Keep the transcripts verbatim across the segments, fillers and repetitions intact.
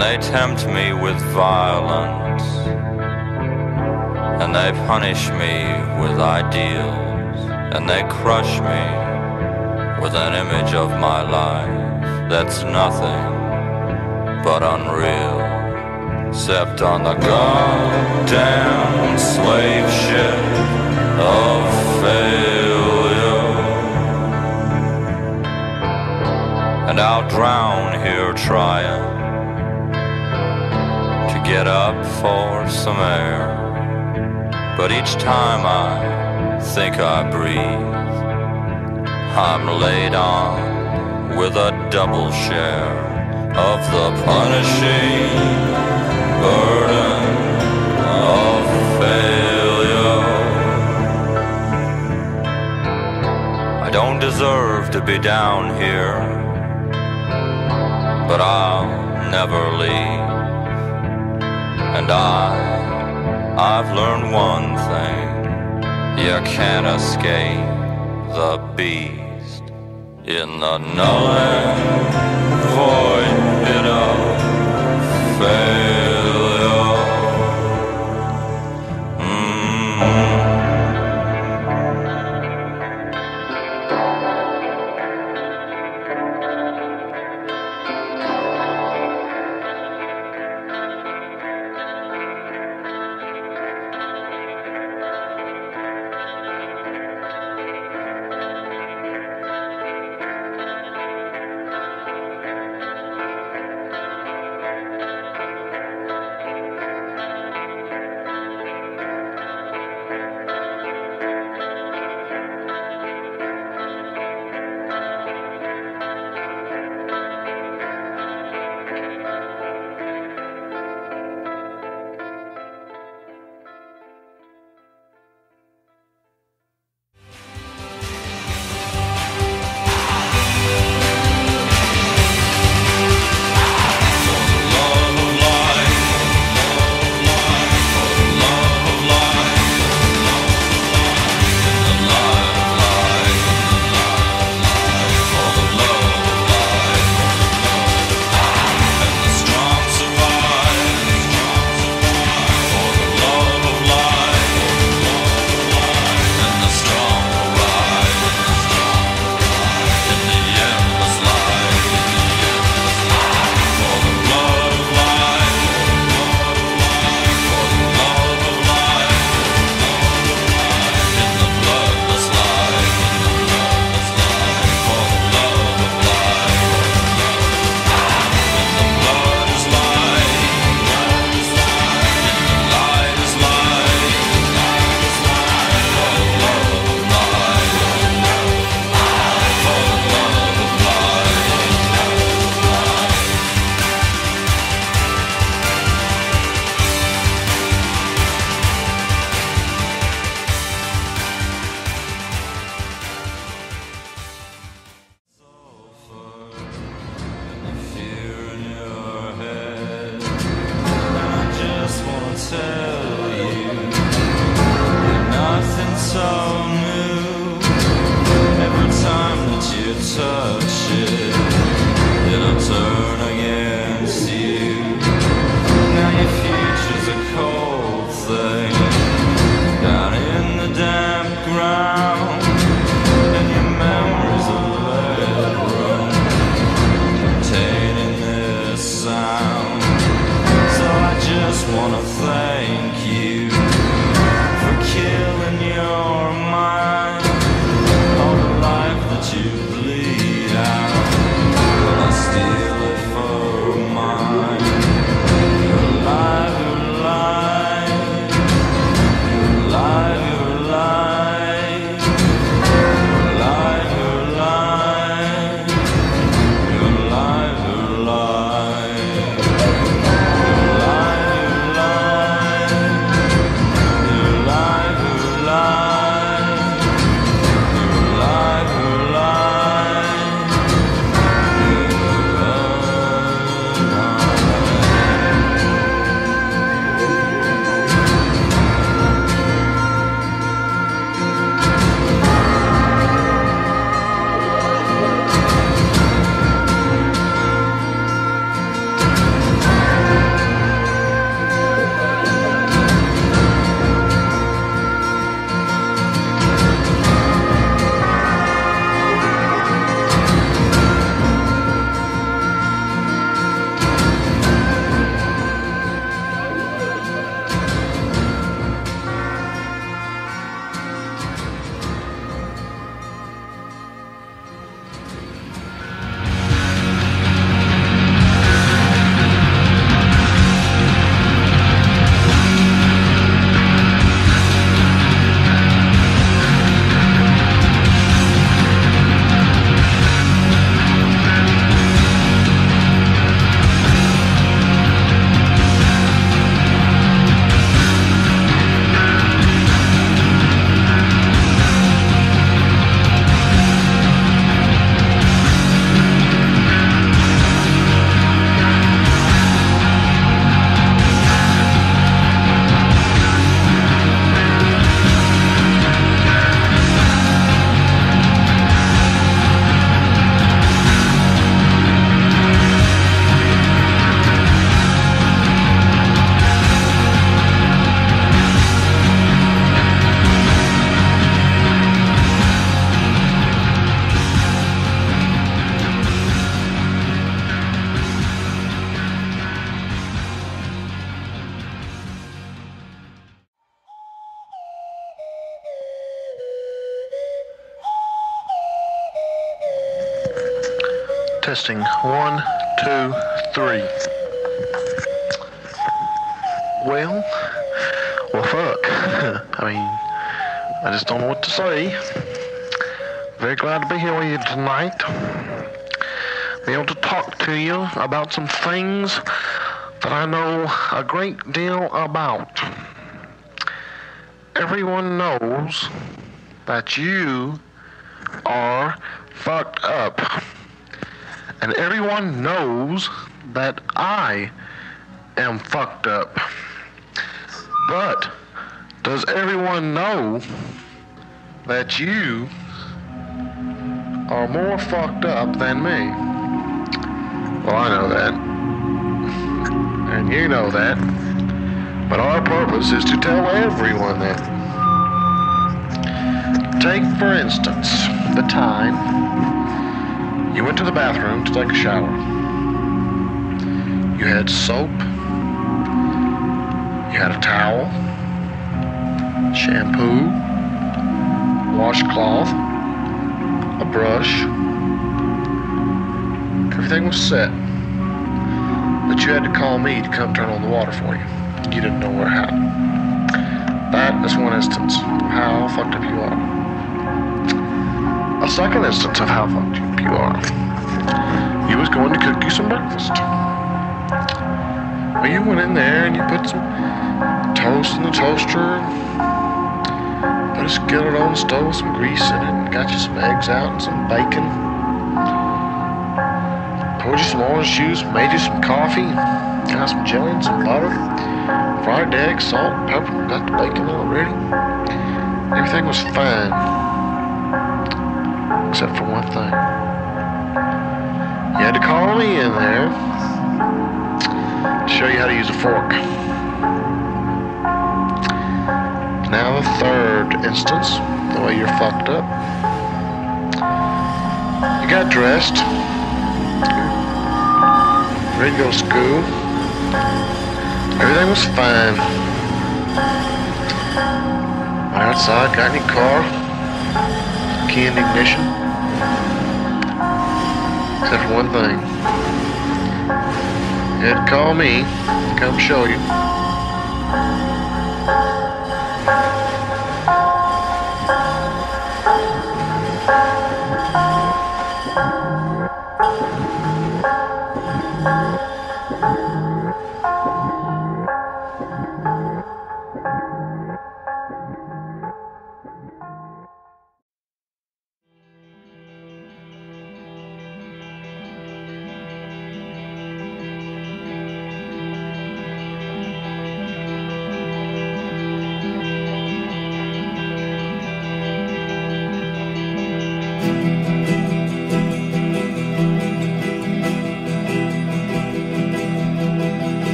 And they tempt me with violence, and they punish me with ideals, and they crush me with an image of my life that's nothing but unreal, except on the goddamn slave ship of failure. And I'll drown here trying to get up for some air, but each time I think I breathe, I'm laid on with a double share of the punishing burden of failure. I don't deserve to be down here, but I'll never leave. And I, I've learned one thing: you can't escape the beast in the null and void pit of failure. Mm-hmm. Testing. One, two, three. Well, well, fuck. I mean, I just don't know what to say. Very glad to be here with you tonight. Be able to talk to you about some things that I know a great deal about. Everyone knows that you are fucked up. And everyone knows that I am fucked up. But does everyone know that you are more fucked up than me? Well, I know that. And you know that. But our purpose is to tell everyone that. Take, for instance, the time you went to the bathroom to take a shower. You had soap. You had a towel. Shampoo. Washcloth. A brush. Everything was set. But you had to call me to come turn on the water for you. You didn't know where how. That is one instance of how fucked up you are. A second instance of how fucked up you are. You was going to cook you some breakfast. Well, you went in there and you put some toast in the toaster, put a skillet on the stove with some grease in it, and got you some eggs out and some bacon. Poured you some orange juice, made you some coffee, got some jelly and some butter, fried eggs, salt, pepper, got the bacon all ready. Everything was fine. Except for one thing. You had to call me in there to show you how to use a fork. Now the third instance, the way you're fucked up. You got dressed, ready to go to school. Everything was fine. Went outside, got in your car, key in the ignition. Except for one thing. You had to call me to come show you.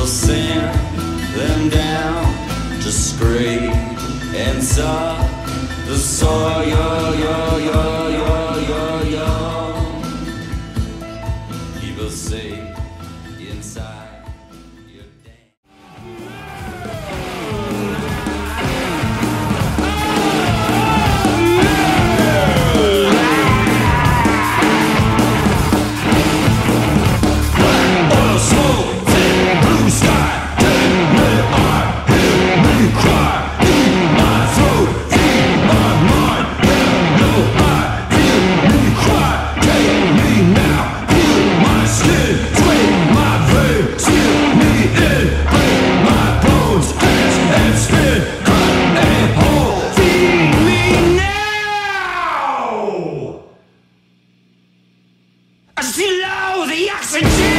So send them down to scrape and suck the soil, yo, yo, yo, yo, yo, yo. Keep us safe inside. Slow the oxygen!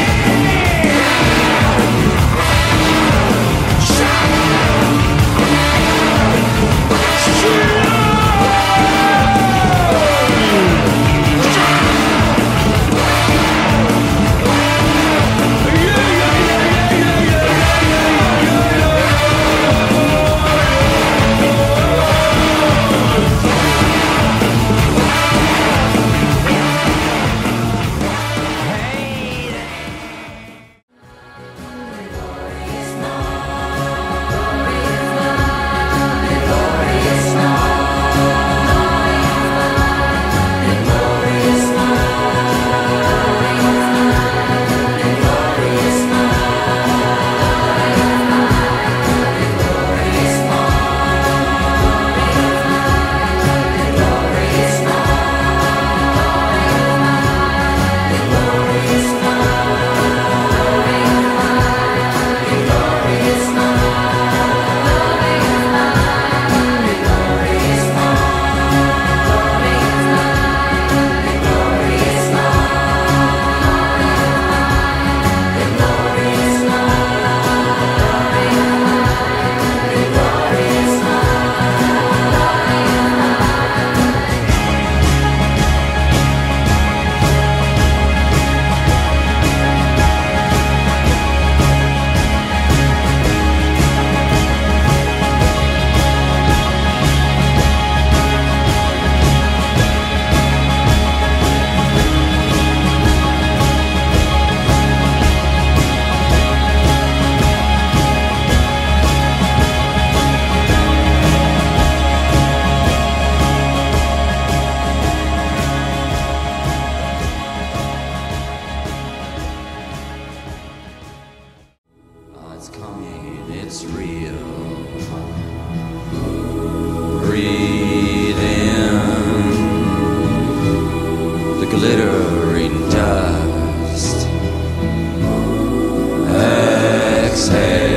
It's coming, it's real. Breathe in the glittering dust. Exhale.